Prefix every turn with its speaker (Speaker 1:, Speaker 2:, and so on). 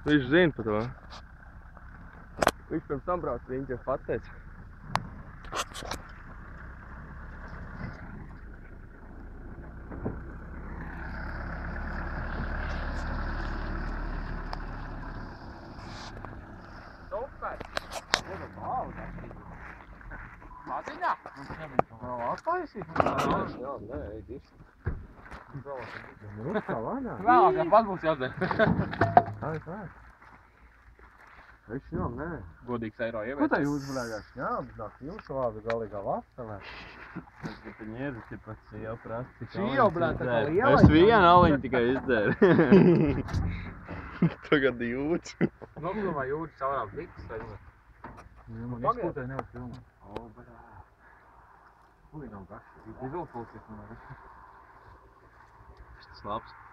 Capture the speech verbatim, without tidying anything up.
Speaker 1: Viņš zina par to. Viņš pirms tam brauc riņķi pateica.
Speaker 2: Super! Maziņā? Nav atlaisīt?
Speaker 1: Jā, nē, ej diši.
Speaker 2: Nu, kā vaļā? Vēlāk, ja pat būs jādzer.
Speaker 1: Tā ir tā. Viņš jau, nē.
Speaker 2: Godīgs eiro ievērt.
Speaker 3: Ko tā jūs blēgās? Jā, nāk jūsu vārdu galīgā vasarā.
Speaker 1: Tas ir ņēri, ka pats jau prasti.
Speaker 3: Šī jau, blē, tā kā liela.
Speaker 1: Es vienu aliņu tikai izdēru. Tagad jūdz.
Speaker 2: Noklumā jūdzi caurām plikas vai ne?
Speaker 3: Man izkūtē nevar filmēt.
Speaker 2: O, brā. Ui, nav gaši. Izolpulcies man.
Speaker 1: Tas labs.